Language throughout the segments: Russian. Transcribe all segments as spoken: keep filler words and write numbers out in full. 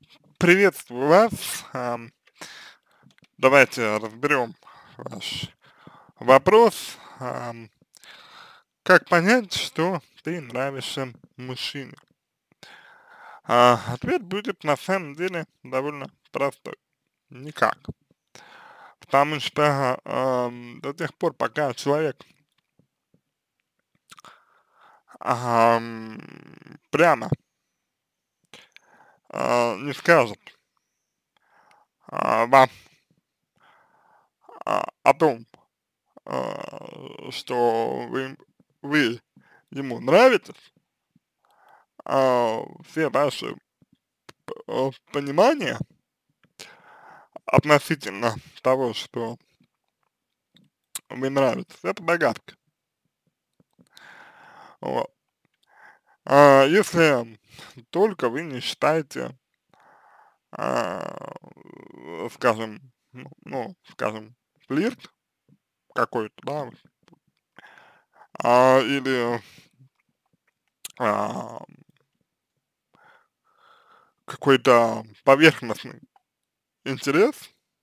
Приветствую вас. Ам, давайте разберем ваш вопрос. Ам, как понять, что ты нравишься мужчине? А, ответ будет на самом деле довольно простой. Никак. Потому что ам, до тех пор, пока человек ам, прямо а, не скажет а, вам а, о том, а, что вы, вы ему нравитесь, а, все ваши э, понимания относительно того, что вы нравитесь, это догадка. Вот. А если только вы не считаете, а, скажем, ну, ну, скажем, флирт какой-то, да, а, или а, какой-то поверхностный интерес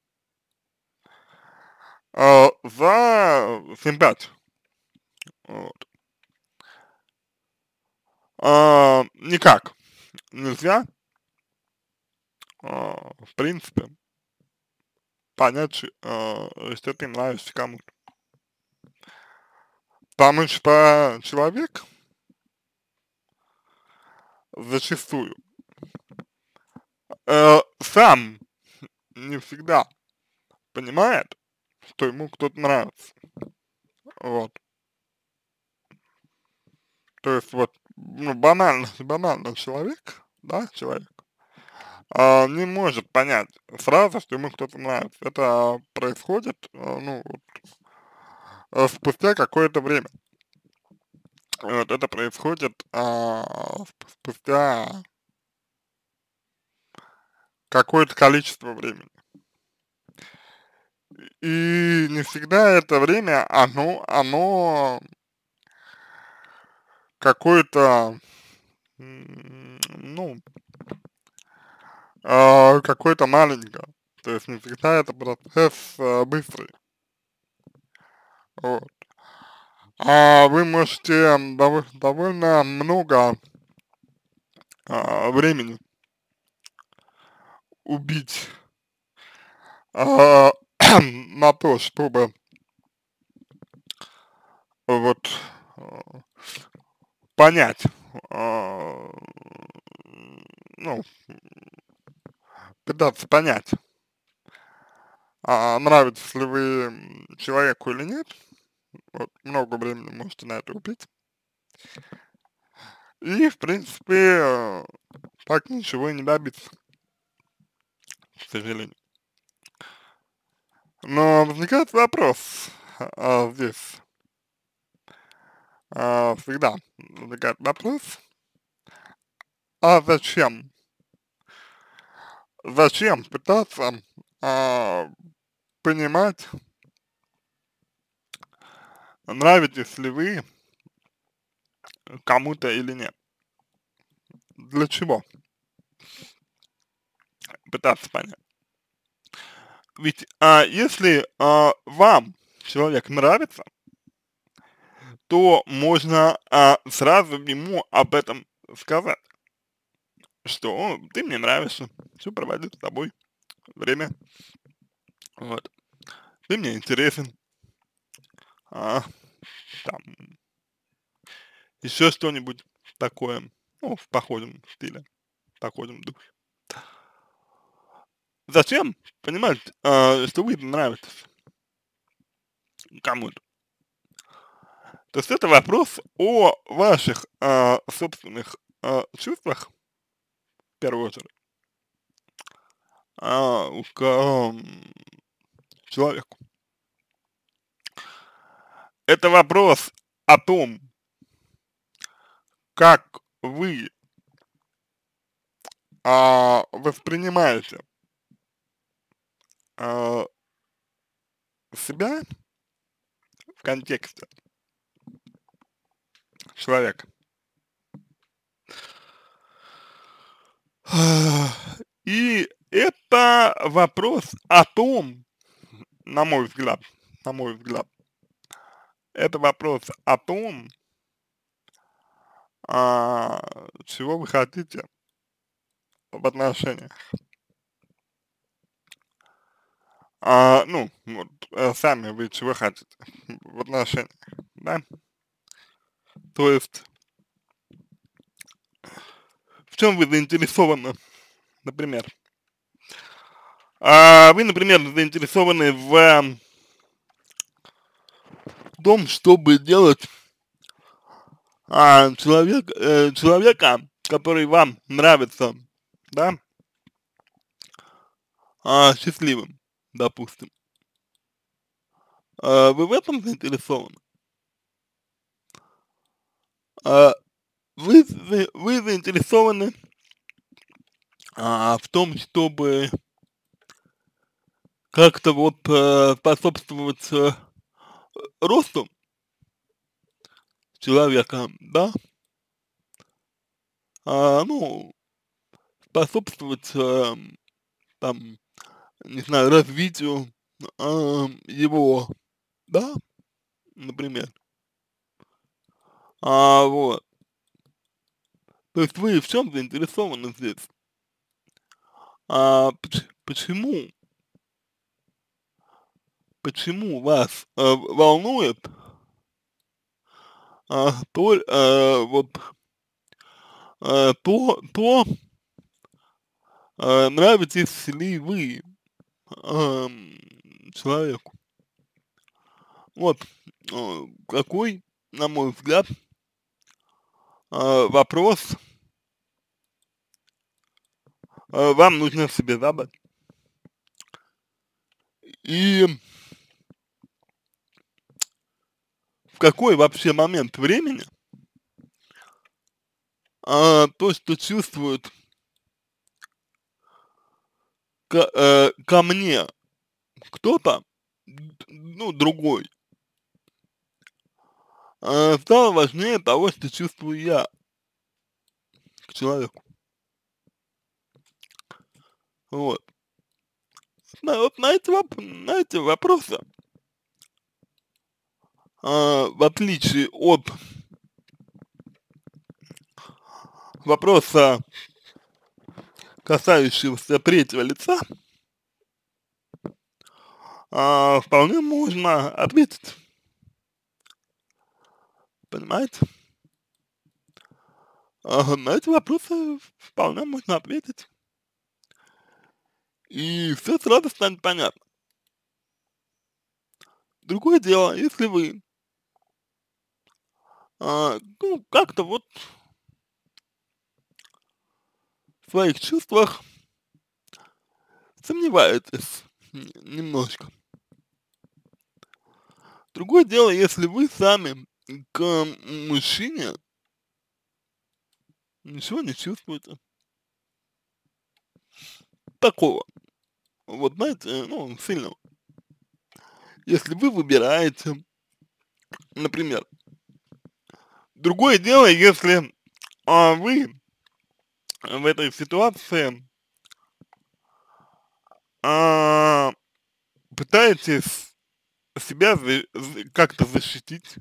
а, за симпатию. Вот. А, никак нельзя, а, в принципе, понять, ш- а, что ты нравишься кому-то. Потому что человек зачастую э, сам не всегда понимает, что ему кто-то нравится. Вот. То есть вот, ну, банально, банально человек, да, человек, а, не может понять сразу, что ему кто-то нравится. Это происходит, а, ну, вот, а, спустя какое-то время. Вот это происходит а, сп- спустя какое-то количество времени. И не всегда это время, оно, оно какое-то, м, ну, а, какое-то маленькое. То есть не всегда это процесс а, быстрый. Вот. А вы можете дов- довольно много а, времени убить а, на то, чтобы вот а, понять, а, ну, пытаться понять, а, нравитесь ли вы м, человеку или нет. Вот, много времени можете на это убить. И, в принципе, э, так ничего и не добиться, к сожалению. Но возникает вопрос а, здесь, а, всегда возникает вопрос, а зачем? Зачем пытаться а, понимать, нравитесь ли вы кому-то или нет? Для чего пытаться понять? Ведь а, если а, вам человек нравится, то можно а, сразу ему об этом сказать, что «О, ты мне нравишься, хочу проводить с тобой время, вот, ты мне интересен, а, там, еще что-нибудь такое, ну, в похожем стиле, в похожем духе». Зачем понимать, а, что вы нравитесь кому-то? То есть это вопрос о ваших а, собственных а, чувствах, в первую очередь, а, к ам, человеку. Это вопрос о том, как вы а, воспринимаете а, себя в контексте человека. И это вопрос о том, на мой взгляд, на мой взгляд, это вопрос о том, а, чего вы хотите в отношениях. А, ну, вот, э, сами вы чего хотите в отношениях, да? То есть, в чем вы заинтересованы, например? А, вы, например, заинтересованы в том, чтобы делать а, человек, э, человека, который вам нравится, да, а, счастливым, допустим. А, вы в этом заинтересованы? А, вы, за- вы заинтересованы а, в том, чтобы как-то вот э, способствовать э, росту человека, да, а, ну, способствовать э, там, не знаю, развитию а, его, да, например. А, вот. То есть вы в чем заинтересованы здесь? А, поч- почему, почему вас э, волнует а, то, э, вот, э, то, то, э, нравитесь ли вы ам, человеку? Вот э, какой, на мой взгляд, э, вопрос э, вам нужно себе задать. И в какой вообще момент времени а, то, что чувствует ко, э, ко мне кто-то, д- ну, другой, э, стало важнее того, что чувствую я к человеку. Вот. На, вот на эти, воп- на эти вопросы, а, в отличие от вопроса, касающегося третьего лица, а, вполне можно ответить, понимаете? А, на эти вопросы вполне можно ответить, и все сразу станет понятно. Другое дело, если вы, а, ну, как-то вот в своих чувствах сомневаетесь н- немножко. Другое дело, если вы сами к мужчине ничего не чувствуете такого, вот знаете, ну, сильного. Если вы выбираете, например, другое дело, если а, вы в этой ситуации а, пытаетесь себя за- за- как-то защитить,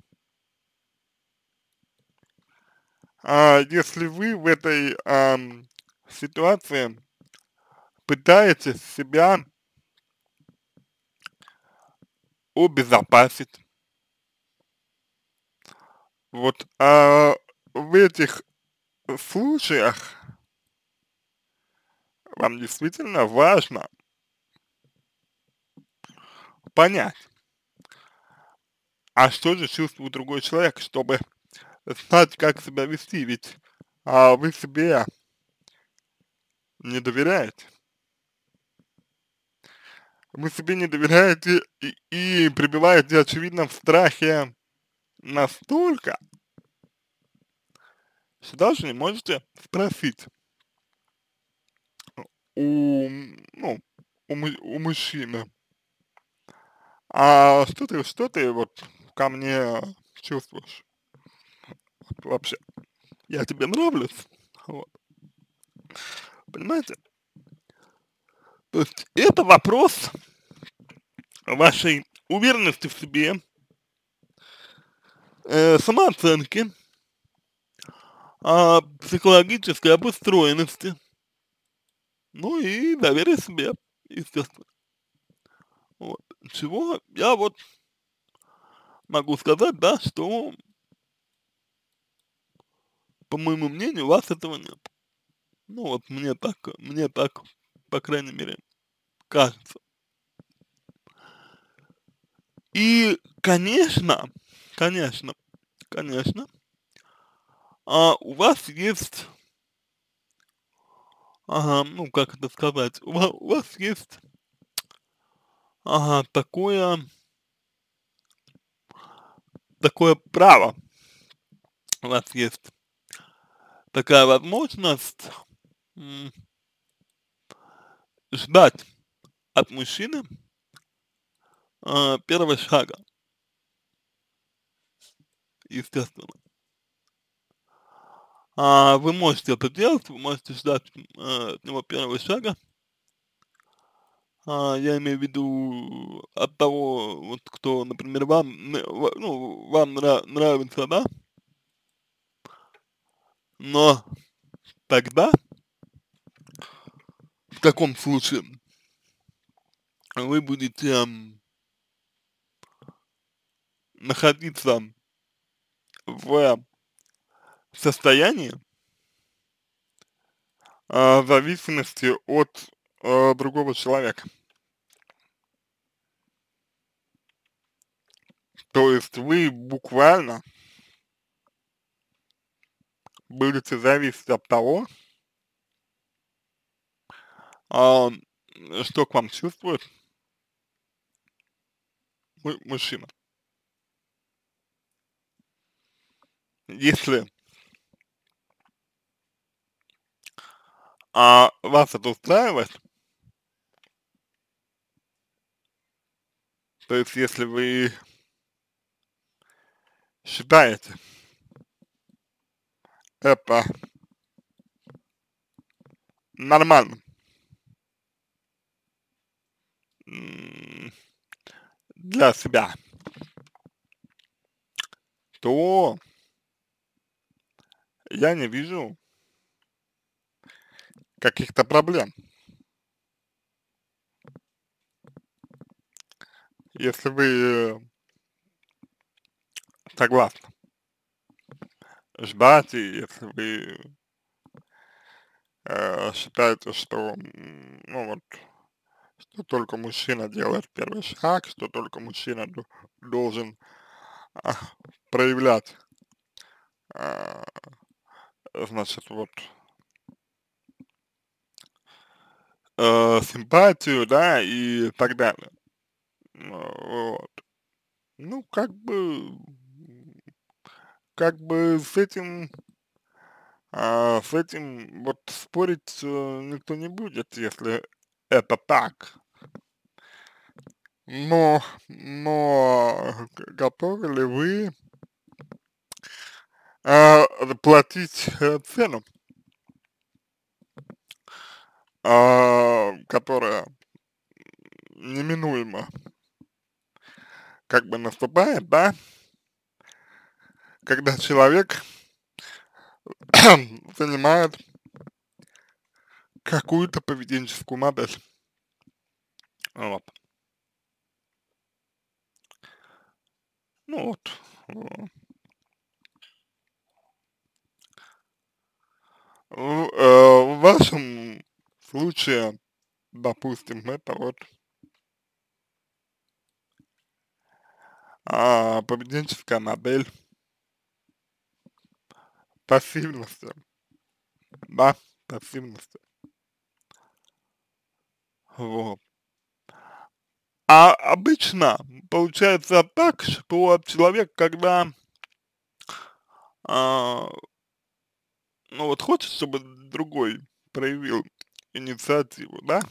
а если вы в этой ам, ситуации пытаетесь себя обезопасить, вот а, в этих случаях вам действительно важно понять, а что же чувствует другой человек, чтобы знать, как себя вести, ведь а, вы себе не доверяете. Вы себе не доверяете и, и пребываете, очевидно, в страхе настолько, что даже не можете спросить у, ну, у, му- у мужчины, а что ты, что ты вот ко мне чувствуешь вообще? Я тебе нравлюсь? Вот. Понимаете? То есть это вопрос вашей уверенности в себе, э, самооценки, а, психологической обустроенности, ну и доверия себе, естественно. Вот. Чего я вот могу сказать, да, что, по моему мнению, у вас этого нет. Ну вот мне так, мне так, по крайней мере, кажется. И, конечно, конечно, конечно, а, у вас есть, ага, ну как это сказать, у ва у вас есть, ага, такое такое право, у вас есть такая возможность, м, ждать от мужчины, а, первого шага, естественно. А, вы можете это делать, вы можете ждать, э, от него первого шага. А, я имею в виду от того, вот кто, например, вам, н в ну, вам нра нравится, да, но тогда, в таком случае, вы будете, м, находиться в состоянии, а, зависимости от, э, другого человека. То есть вы буквально будете зависеть от того, а, что к вам чувствует му мужчина. Если, а, вас это устраивает, то есть если вы считаете это нормальным, м, для себя, то я не вижу каких-то проблем, если вы согласны ждать, и если вы, э, считаете, что, м, ну вот, что только мужчина делает первый шаг, что только мужчина д должен, а, проявлять, а, значит, вот, э, симпатию, да, и так далее. Ну вот. Ну, как бы, м, как бы с этим, а, с этим вот спорить, э, никто не будет, если это так. Но, но г готовы ли вы, а, заплатить, э, цену, а, которая неминуемо как бы наступает, да, когда человек занимает какую-то поведенческую модель. Вот. Ну вот, э, в, э, в вашем случае, допустим, это вот, а, поведенческая модель пассивности, да, пассивности. Вот. А обычно получается так, что человек, когда, а, ну вот хочет, чтобы другой проявил инициативу, да,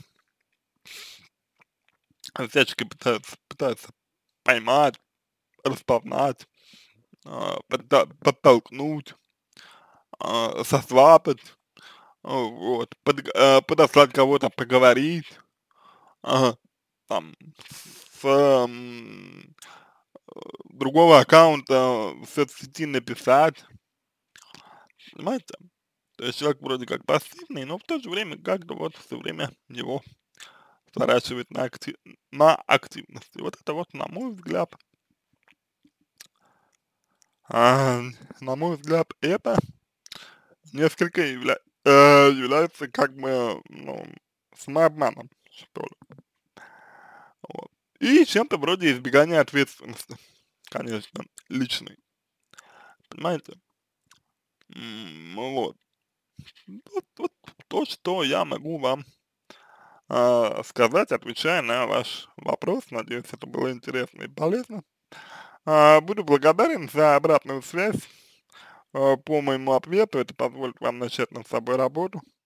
а всячески пытается, пытается поймать, распознать, а, подта- подтолкнуть, а, сосватать, а, вот, под, а, подослать кого-то поговорить, ага, там, с, м, другого аккаунта в соцсети написать, понимаете? То есть человек вроде как пассивный, но в то же время как-то вот все время его сворачивает на акти на активность. И вот это вот, на мой взгляд, а, на мой взгляд, это несколько явля э, является как бы, ну, самообманом, что ли. Вот. И чем-то вроде избегания ответственности, конечно, личной, понимаете? М, ну вот. Вот вот то, что я могу вам, а, сказать, отвечая на ваш вопрос. Надеюсь, это было интересно и полезно. А, буду благодарен за обратную связь, а, по моему ответу. Это позволит вам начать над собой работу.